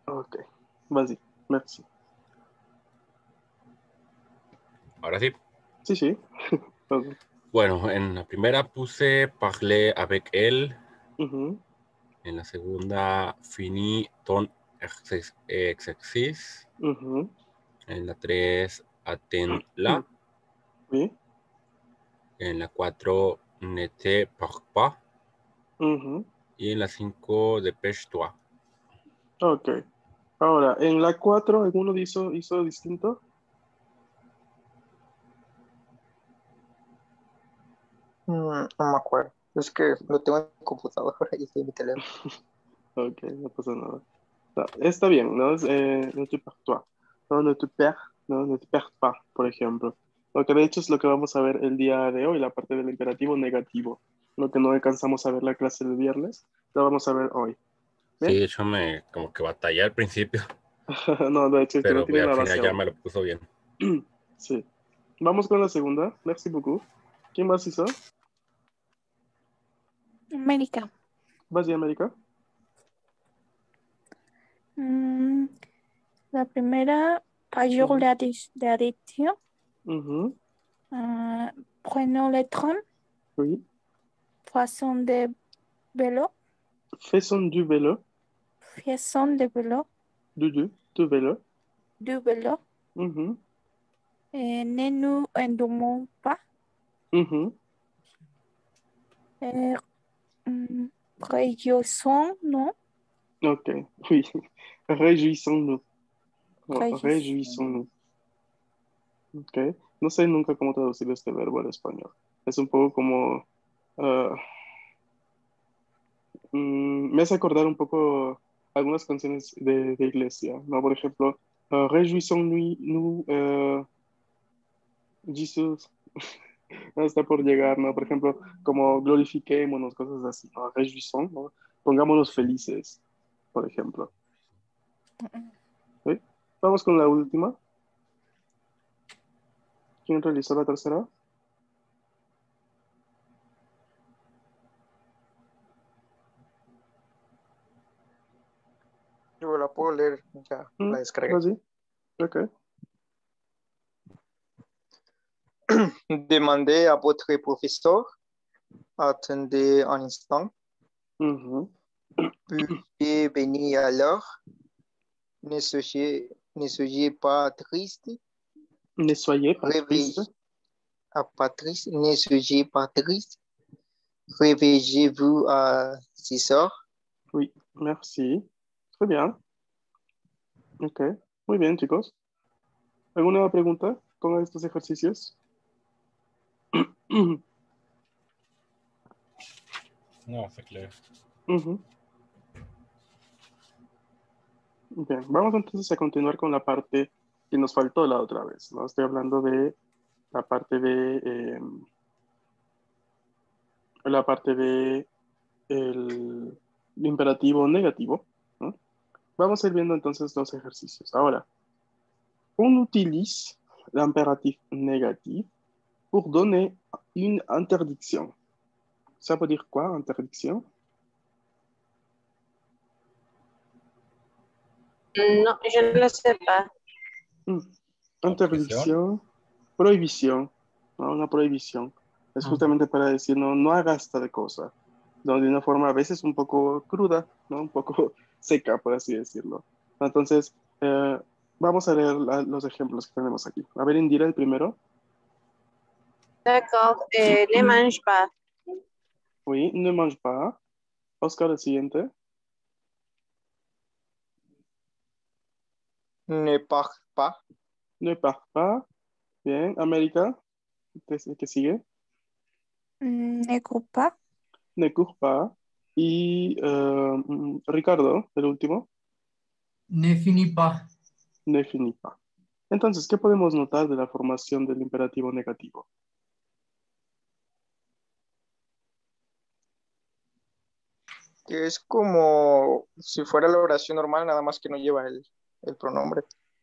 Ok, vas-y, merci. Ahora sí. Sí, sí. Bueno, en la primera puse parler avec elle. Ujú, En la segunda, fini ton exercice. ujú. En la 3, attends-la. Oui. En la 4, ne te pars pas. Ujú. Y en la 5, dépêche-toi. Ok. Ahora, en la 4, ¿alguno hizo distinto? No me acuerdo. Es que lo tengo en mi computadora y estoy en mi teléfono. Ok, no pasa nada. Está bien, ¿no? Ne te perds toi. No, ne te perds pas, por ejemplo. Lo que de hecho es lo que vamos a ver el día de hoy, la parte del imperativo negativo. Lo que no alcanzamos a ver la clase del viernes, lo vamos a ver hoy. Sí, ¿Bien? de hecho me como que batallé al principio, No, de hecho, es que no pero tiene al la final base ya aún. me lo puso bien. Sí. Vamos con la segunda. Merci beaucoup. ¿Quién más hizo? América. ¿Vas y América? Mm, la primera, jour Ujú, d'addition. ujú. Prenons le train. Oui. Façon de vélo. Faisons du vélo. Façon de vélo. Du vélo. Du vélo. Ujú, Ne nous endormons pas. ujú. Euh, Réjouissons-nous. Ok, oui. Réjouissons-nous. No, Réjouissons-nous. réjouissons-nous. Ok. No sé nunca cómo traducir este verbo al español. Es un poco como... ah, me hace acordar un poco algunas canciones de iglesia, ¿no? Por ejemplo, réjouissons-nous, Jesus. No está por llegar, ¿no? Por ejemplo, como glorifiquémonos, cosas así, ¿no? Réjouissons, ¿no? Pongámonos felices, por ejemplo. ¿Sí? Vamos con la última. ¿Quién realizó la tercera? Yo la puedo leer, ya la descargué. ¿Así? Ok. Demandez à votre professeur. Attendez un instant. Ujú. Puis venir à l'heure. Ne soyez pas triste. Ne soyez pas triste. Réveillez pas triste. Ne soyez pas triste. Réveillez-vous à 6 heures. Oui, merci. Très bien. Ok. Muy bien, chicos. ¿Alguna pregunta con estos ejercicios? No, está claro. Ujú. Bien, vamos entonces a continuar con la parte que nos faltó la otra vez, ¿no? Estoy hablando de la parte de el imperativo negativo, ¿no? Vamos a ir viendo entonces los ejercicios. Ahora, on utilise l'impératif négatif pour donner une interdiction. Ça veut dire quoi, interdiction? No, yo no lo sepa. Interdiction, prohibición, ¿no? Una prohibición. Es justamente para decir, no, no hagas esta de cosa, ¿no? De una forma a veces un poco cruda, ¿no? Un poco seca, por así decirlo. Entonces, vamos a leer los ejemplos que tenemos aquí. A ver, Indira, el primero. D'accord. Ne mange pas. Oui, ne mange pas. Oscar, el siguiente. Ne part pas. Ne pars pas. Bien. América, ¿qué sigue? Ne cours pas. Ne cours pas. Y Ricardo, el último. Ne finis pas. Ne finis pas. Entonces, ¿qué podemos notar de la formación del imperativo negativo? Que es como si fuera la oración normal, nada más que no lleva el pronombre.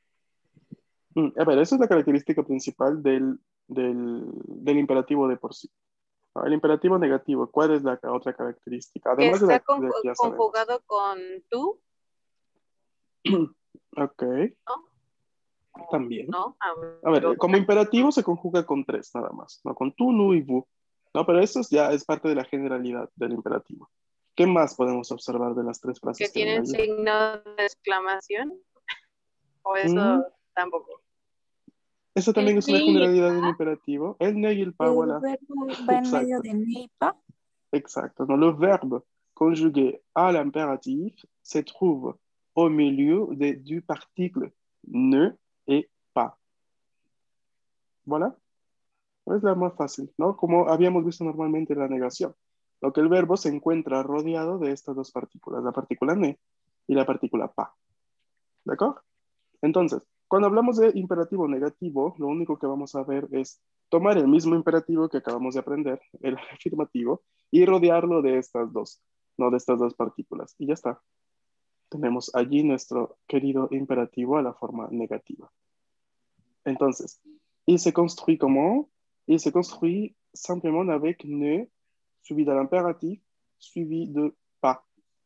A ver, esa es la característica principal del imperativo de por sí. El imperativo negativo, ¿cuál es la otra característica? Que Además de está la que ya sabemos. conjugado con tú. Ok, ¿No? también. ¿No? A ver, como imperativo se conjuga con 3 nada más, no con tú, nu y vous. No, pero eso ya es parte de la generalidad del imperativo. ¿Qué más podemos observar de las 3 que frases que ven tienen allí? signo de exclamación. O eso Mm, tampoco. Eso también es una generalidad del imperativo. El ne y el pa, El voilà. verbo va en medio Exacto, de ne y pas. exacto. No, le verbe conjugué à l'impératif se trouve au milieu des deux particles ne et pas. Voilà. Es la más fácil, ¿no? Como habíamos visto normalmente en la negación. Lo que el verbo se encuentra rodeado de estas dos partículas, la partícula ne y la partícula pa. ¿De acuerdo? Entonces, cuando hablamos de imperativo negativo, lo único que vamos a ver es tomar el mismo imperativo que acabamos de aprender, el afirmativo, y rodearlo de estas dos, no de estas dos partículas. Y ya está. Tenemos allí nuestro querido imperativo a la forma negativa. Entonces, il se construit comment? Il se construit simplement avec ne, suivi de l'impératif, suivi de pas.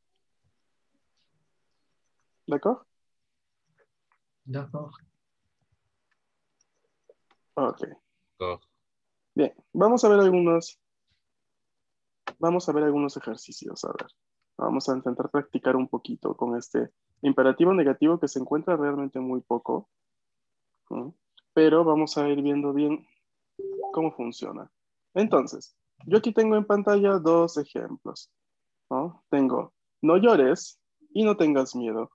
D'accord? D'accord. Ok. D'accord. Bien, vamos a ver algunos ejercicios. A ver, vamos a intentar practicar un poquito con este imperativo negativo que se encuentra realmente muy poco, ¿no? Pero vamos a ir viendo bien cómo funciona. Entonces, yo aquí tengo en pantalla 2 ejemplos, ¿no? Tengo, no llores y no tengas miedo.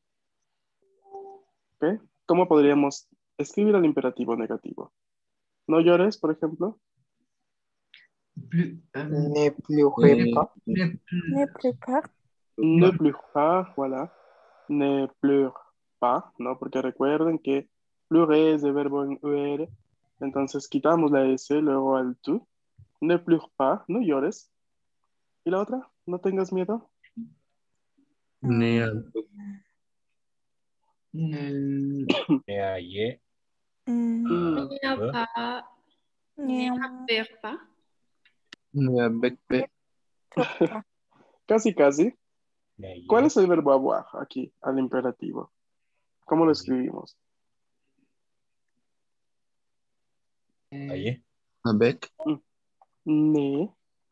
¿Ok? ¿Cómo podríamos escribir el imperativo negativo? No llores, por ejemplo. Plus, Ne pleurez pas. ne plus, Ne pleure pas. Ne pleure pas, voilà. Ne pleure pas, ¿no? Porque recuerden que pleurer es de verbo en er. Entonces quitamos la S, luego al tú. Ne pleure pas, no llores. ¿Y la otra? No tengas miedo. Ne ne, aillé. Mm, N'ayez pas, n'ayez pas. Ne avec P. Pleure pas. casi, casi. Ne aillé. ¿Cuál es el verbo avoir aquí, al imperativo? ¿Cómo lo escribimos? Aillé. Avec. Ne,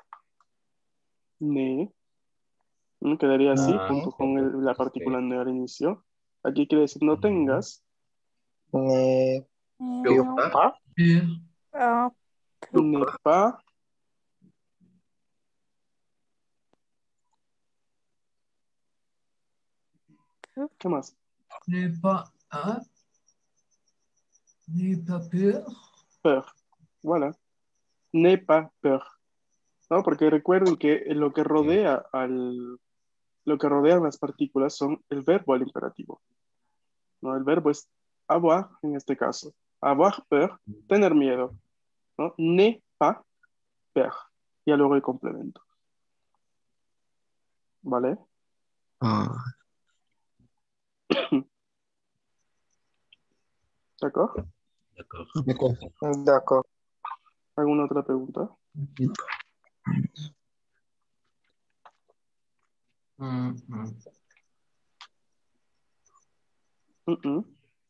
ne. Quedaría así, Ah, junto con la partícula sí. ne al inicio. Aquí quiere decir no tengas. Ne pleure Non, pas. plus, ah, Ne pas. ¿Qué más? n'est pas un, n'est pas peur, Peur. Voilà. Ne pas peur. ¿No? Porque recuerden que lo que rodea lo que rodean las partículas son el verbo al imperativo. ¿No? El verbo es avoir en este caso. Avoir peur, tener miedo. ¿No? Ne pas peur. Y luego el complemento. ¿Vale? Ah, ¿De acuerdo? D'accord. d'accord. D'accord. ¿Alguna otra pregunta? Mm-mm.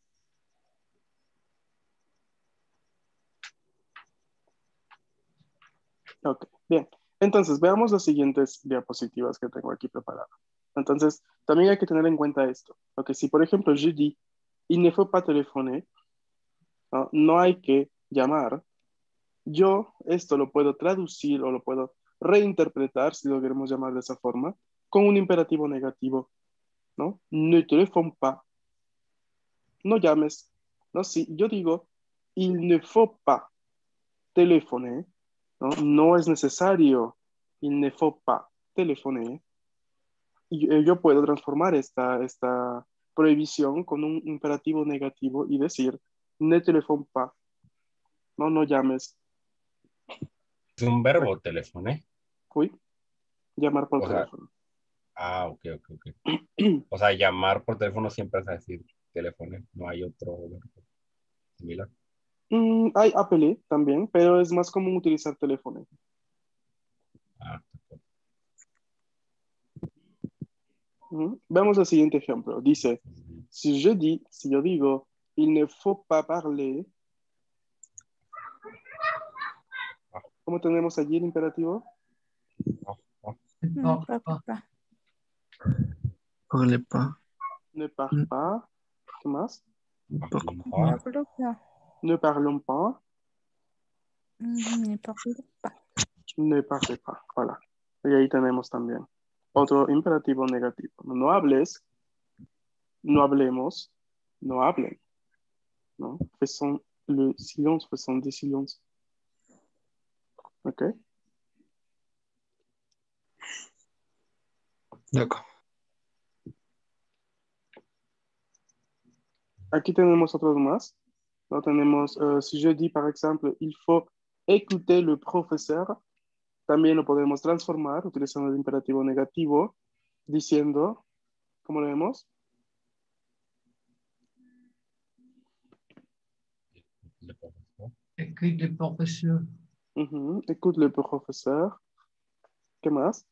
Ok, bien. Entonces, veamos las siguientes diapositivas que tengo aquí preparadas. Entonces, también hay que tener en cuenta esto. Ok, si por ejemplo je dis, il ne faut pas téléphoner, ¿no? No hay que llamar. Yo esto lo puedo traducir o lo puedo reinterpretar, si lo queremos llamar de esa forma, con un imperativo negativo, ¿no? Ne téléphone pas. No llames. No, si yo digo, il ne faut pas téléphoner, ¿no? No es necesario, il ne faut pas téléphoner. Y yo puedo transformar esta prohibición con un imperativo negativo y decir, ne téléphone pas, no, no llames. Es un verbo, teléfono. Uy, llamar por O sea, teléfono. ok. O sea, llamar por teléfono siempre es decir teléfono. No hay otro verbo similar. Hay apelé también, pero es más común utilizar teléfono. Ah, Veamos el siguiente ejemplo. Dice, Si yo digo, il ne faut pas parler, ¿cómo tenemos allí el imperativo? Ne Ne parle parle pas. pas. Parlez pas. Ne parle pas. ¿Qué más? Ne Parlons parle pas. pas. Ne parlons pas. Ne parle pas. Ne parlez pas. Voilà. Y ahí tenemos también otro imperativo negativo. No hables, no hablemos, no hablen. ¿No? Faisons le silence, faisons des silences. ¿Ok? D'accord. Aquí tenemos otros más. ¿No? Tenemos, si je dis, par exemple, il faut écouter le professeur, también lo podemos transformar utilizando el imperativo negativo, diciendo, ¿cómo lo vemos? Le professeur. Écoute le professeur. Écoute le professeur. ¿Qué más?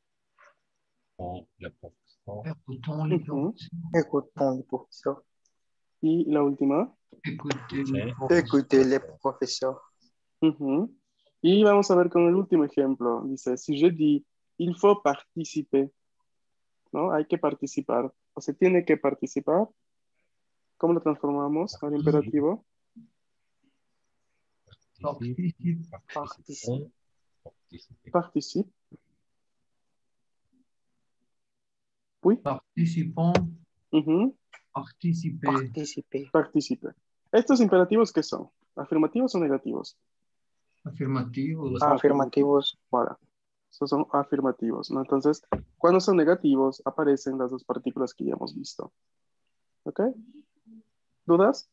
Le professeur. Écoutons le professeur. Écoutons le professeur. Y la última. Écoutez Sí. le professeur. Écoutez le professeur. Y vamos a ver con el último ejemplo. Dice, si je dis, il faut participer, ¿no? Hay que participar. O se tiene que participar. ¿Cómo lo transformamos al imperativo? Participe. Participons. Participer. Participe. Oui. Participons. Ujú. Participer. Participer. Participe. ¿Estos imperativos qué son? ¿Afirmativos o negativos? Affirmativos. Afirmativos. Voilà. Estos son afirmativos, ¿no? Entonces, cuando son negativos, aparecen las dos partículas que ya hemos visto. ¿Ok? ¿Dudas?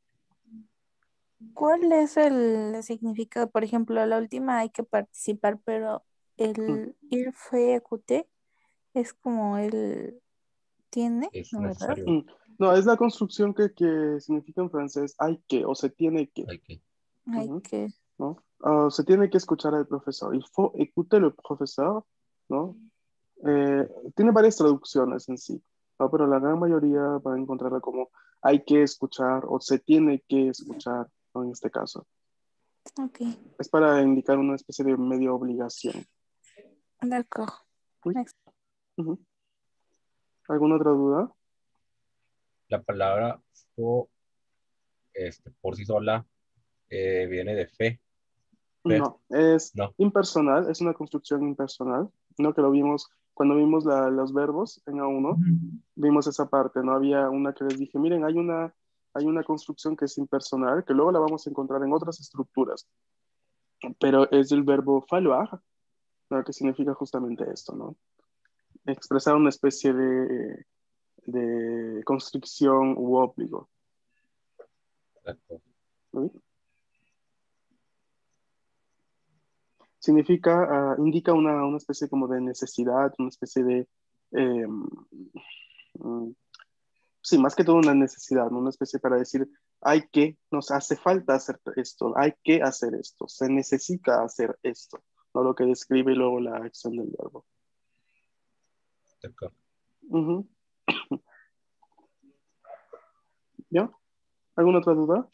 ¿Cuál es el significado? Por ejemplo, la última hay que participar, pero el il faut écouter es como él tiene, Es ¿no, verdad? necesario. No, es la construcción que significa en francés hay que o se tiene que. Hay que. Hay Ujú. que. ¿No? Se tiene que escuchar al profesor. Il faut écouter le professeur, ¿no? Tiene varias traducciones en sí, ¿no? Pero la gran mayoría va a encontrarla como hay que escuchar o se tiene que escuchar, ¿no? En este caso. Ok, Es para indicar una especie de medio obligación. d'accord. Uy. Next. Ujú. ¿Alguna otra duda? La palabra por sí sola viene de fe. No, es No. impersonal, es una construcción impersonal, ¿no? Que lo vimos cuando vimos los verbos en A1, vimos esa parte, ¿no? Había una que les dije, miren, hay una construcción que es impersonal, que luego la vamos a encontrar en otras estructuras, pero es el verbo falloir, ¿no? Que significa justamente esto, ¿no? Expresar una especie de constricción u obligo. Exacto. ¿Sí? Significa, indica una especie como de necesidad, una especie de, sí, más que todo una necesidad, ¿no? Una especie para decir, nos hace falta hacer esto, hay que hacer esto, se necesita hacer esto, ¿no? Lo que describe luego la acción del verbo. D'accord. Ujú. ¿Ya? ¿Alguna otra duda?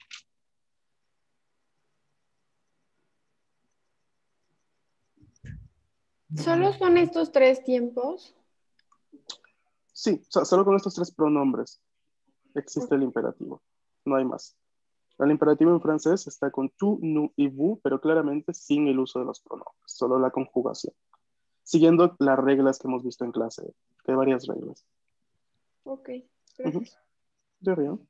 ¿Solo son estos 3 tiempos? Sí, solo con estos tres pronombres existe el imperativo, no hay más. El imperativo en francés está con tu, nous y vous, pero claramente sin el uso de los pronombres, solo la conjugación. Siguiendo las reglas que hemos visto en clase, que hay varias reglas. Ok, gracias. De bien.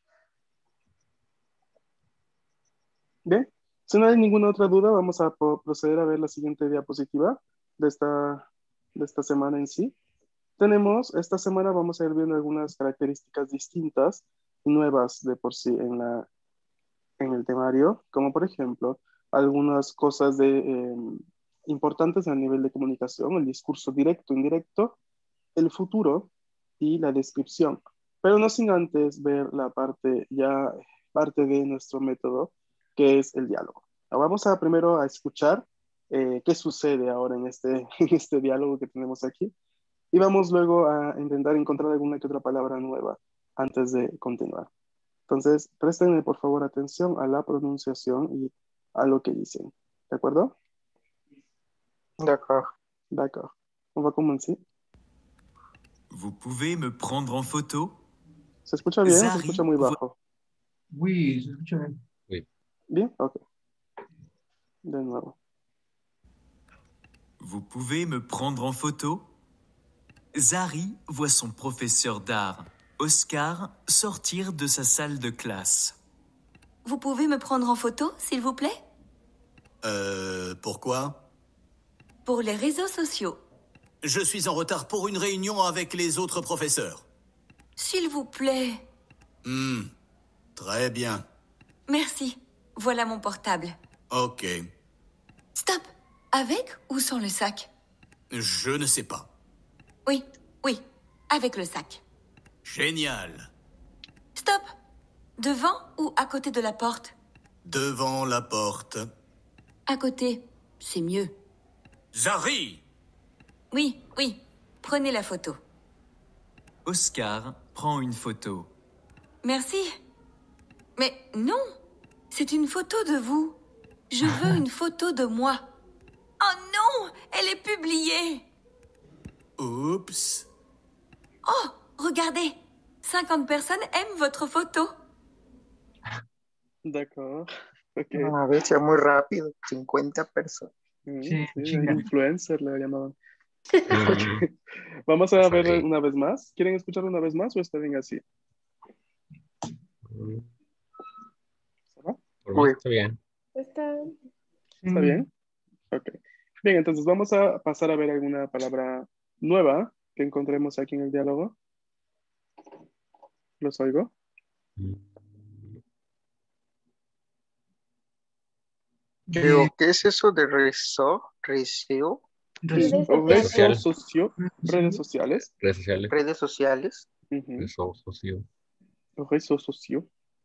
Bien, si no hay ninguna otra duda, vamos a proceder a ver la siguiente diapositiva de esta semana en sí. Esta semana vamos a ir viendo algunas características distintas y nuevas de por sí en el temario, como por ejemplo algunas cosas importantes a nivel de comunicación, el discurso directo, indirecto, el futuro y la descripción. Pero no sin antes ver parte de nuestro método, que es el diálogo. Vamos primero a escuchar qué sucede ahora en en este diálogo que tenemos aquí y vamos luego a intentar encontrar alguna que otra palabra nueva antes de continuar. Entonces, presten por favor atención a la pronunciación y a lo que dicen. ¿De acuerdo? D'accord. D'accord. On va commencer. Vous pouvez me prendre en photo? ¿Se escucha bien o se Zari, escucha muy bajo? Oui, se escucha bien. ¿Bien? Ok. De nuevo. Vous pouvez me prendre en photo? Zari voit son professeur d'art, Oscar, sortir de sa salle de classe. Vous pouvez me prendre en photo, s'il vous plaît? Pourquoi? Pour les réseaux sociaux. Je suis en retard pour une réunion avec les autres professeurs. S'il vous plaît. Très bien. Merci. Voilà mon portable. Ok. Stop. Avec ou sans le sac? Je ne sais pas. Oui, oui. Avec le sac. Génial. Stop. Devant ou à côté de la porte? Devant la porte. À côté, c'est mieux. Zari! Oui, oui. Prenez la photo. Oscar prend une photo. Merci. Mais non, c'est une photo de vous. Je veux une photo de moi. Oh non, elle est publiée. Oups. Oh, regardez. 50 personnes aiment votre photo. D'accord. Ok. A ver, sea muy rápido. 50 personas. Sí, chinga. influencer le llamaban. Ok. Vamos a ver una vez más. ¿Quieren escuchar una vez más o está bien así? ¿Se va? Por mí está bien. ¿Está bien? Ok. Bien, entonces vamos a pasar a ver alguna palabra nueva que encontremos aquí en el diálogo. ¿Los oigo? Pero, ¿qué es eso de rezo? ¿Reseo? Redes sociales. Redes sociales. Redes sociales. Redes sociales. Redes sociales. Réseaux sociaux.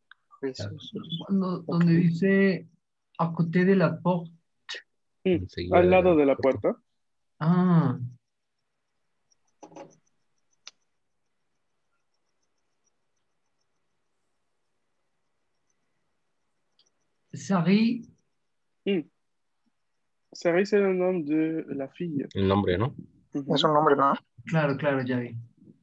Donde dice à côté de la porte. Al lado de la puerta. Ah. Zari. Zari, c'est le nom de la fille. El nombre, ¿no? Es un nombre, ¿no? Claro, claro, ya vi.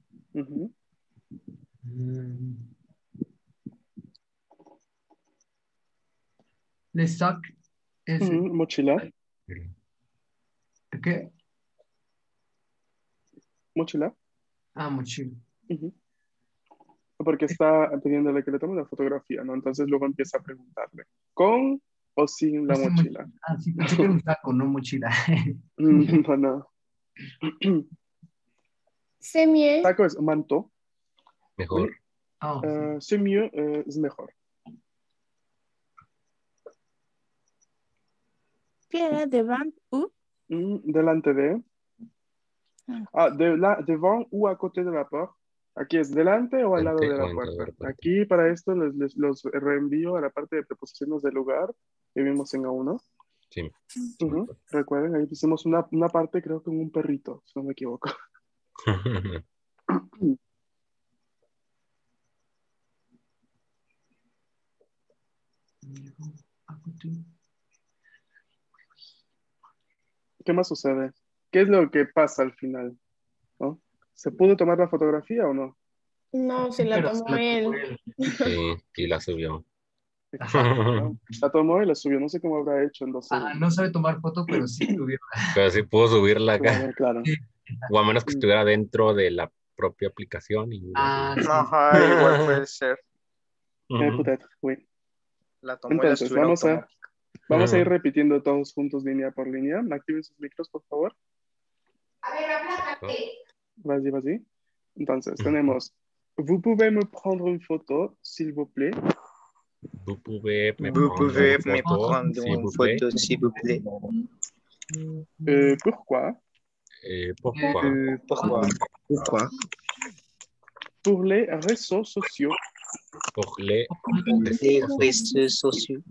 Le sac es... Mochila. ¿Qué? Mochila. Ah, mochila. Porque está pidiéndole que le tome una fotografía, ¿no? Entonces luego empieza a preguntarle, ¿con o sin la mochila? Ah, sí, pensé que era un saco, no mochila. No, no. C'est mieux. Saco es manto. Mejor. C'est mieux es mejor. ¿Qué era? ¿Devant ou? Delante de. Devant ou à côté de la porte. Aquí es delante o al lado de la puerta. Aquí para esto los reenvío a la parte de preposiciones del lugar que vimos en A1. Sí. Recuerden, ahí hicimos una parte creo que con un perrito, si no me equivoco. ¿Qué más sucede? ¿Qué es lo que pasa al final? ¿No? ¿Se pudo tomar la fotografía o no? No, se la tomó él. Sí, y la subió. Exacto. La tomó y la subió. No sé cómo habrá hecho en 2 segundos. No sabe tomar foto, pero sí subirla. Pero sí pudo subirla acá. Claro. O a menos que estuviera dentro de la propia aplicación. Y... Ajá, igual puede ser. Peut-être, oui. La tomó. Entonces, vamos a ir repitiendo todos juntos línea por línea. Activen sus micros, por favor. A ver, aplácate. Vas-y. Entonces, tenemos Vous pouvez me prendre une photo, s'il vous plaît. Vous pouvez me prendre une photo, s'il vous plaît. Pourquoi? Pourquoi? Pour les réseaux sociaux. Pour les réseaux sociaux.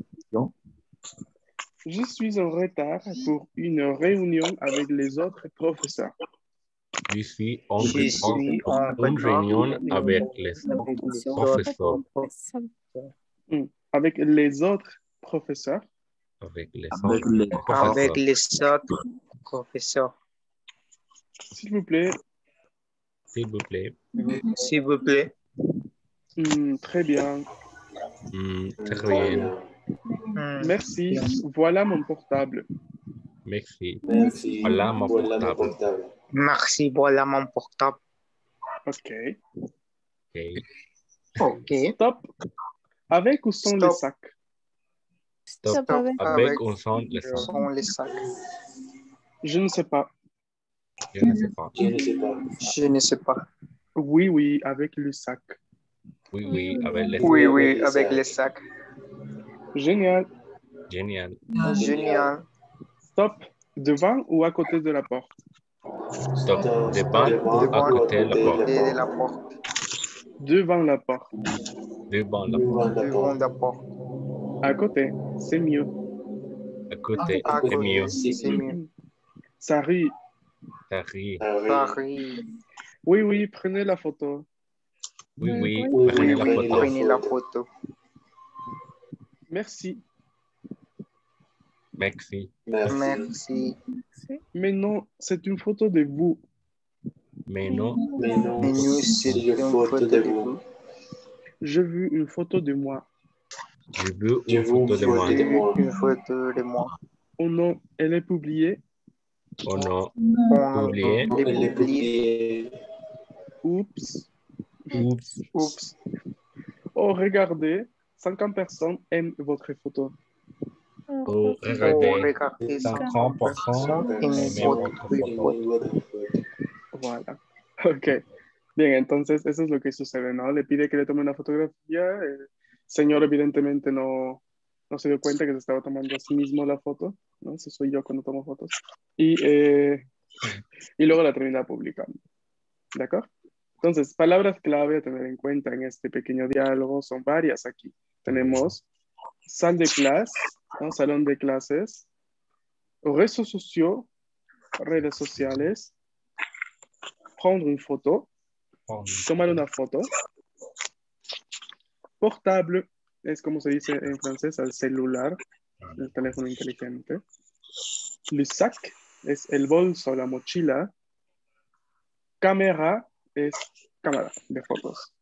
Je suis en retard pour une réunion avec les autres professeurs. Je suis en, Je suis en une réunion avec les professeurs. Avec les autres professeurs. Avec les Avec autres les professeurs. avec les autres professeurs. S'il vous plaît. S'il vous plaît. S'il vous plaît. Très bien. Très bien. Merci. Voilà mon portable. Merci. Voilà mon portable. Merci, voilà mon portable. OK. OK. Stop. Avec ou sans les sacs? Stop. Avec ou sans les sacs? Sans les sacs. Je ne sais pas. Je ne sais pas. Je ne sais pas. Oui, avec le sac. Oui, avec les sacs. Oui, avec les sacs. Génial. Génial. Génial. Stop. Devant ou à côté de la porte? Stop. Devant ou à côté de la porte? De la porte. Devant la porte. Devant la porte. Devant la porte. À côté, c'est mieux. À côté, À c'est côté, mieux. c'est mieux. Ça rit. Paris. Paris. Oui, prenez la photo. Oui, Oui, prenez la photo. prenez la photo. Merci. Merci. Merci. Mais non, c'est une photo de vous. Mais non. Mais nous, c'est une photo de vous. Je veux une photo de moi. Je veux une photo de moi. Une photo de moi. Oh non, elle est publiée. Oh non. On Oublié. l'a publié. Oups. Oups. Oh, regardez, 50 personnes aiment votre photo. Oh, regardez. Regardez 50% aiment votre photo. Voilà. Ok. Bien, entonces eso es lo que sucede, ¿no? Le pide que le tome una fotografía. El señor evidentemente no se dio cuenta que se estaba tomando a sí mismo la foto, ¿no? Eso soy yo cuando tomo fotos. Y luego la termina publicando. ¿De acuerdo? Entonces, palabras clave a tener en cuenta en este pequeño diálogo son varias aquí. Tenemos salle de clase, ¿no? Salón de clases, réseaux sociaux, redes sociales, prendre une photo, tomar una foto, portable, es como se dice en francés al celular, el teléfono inteligente. Le sac es el bolso, la mochila. Cámara es cámara de fotos.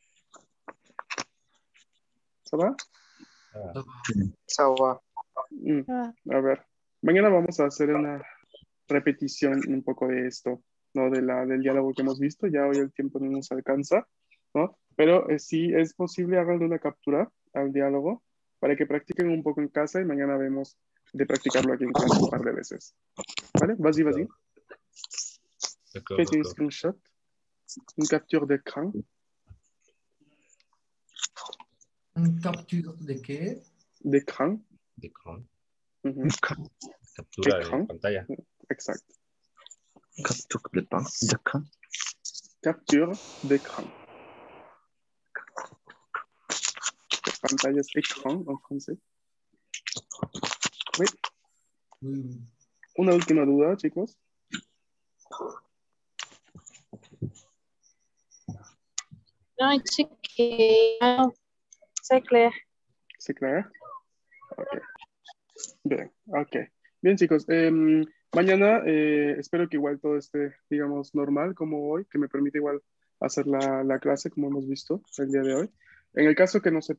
¿Ça va? Ça va. A ver, mañana vamos a hacer una repetición un poco de esto, ¿no? Del diálogo que hemos visto. Ya hoy el tiempo no nos alcanza, ¿no? Pero sí es posible hacerle una captura al diálogo para que practiquen un poco en casa y mañana vemos de practicarlo aquí en clase un par de veces. ¿Vale? Vas-y. Faites un screenshot, une capture d'écran. ¿Un capture de qué? D'écran. D'écran. Captura de pantalla. Exacto. Capture d'écran. Capture d'écran. Pantalla es écran en francés. Oui. Una última duda, chicos. No, it's okay. C'est clair. ¿C'est clair? Ok. Bien, ok. Bien, chicos. Mañana espero que igual todo esté, digamos, normal como hoy, que me permite igual hacer la clase como hemos visto el día de hoy. En el caso que no se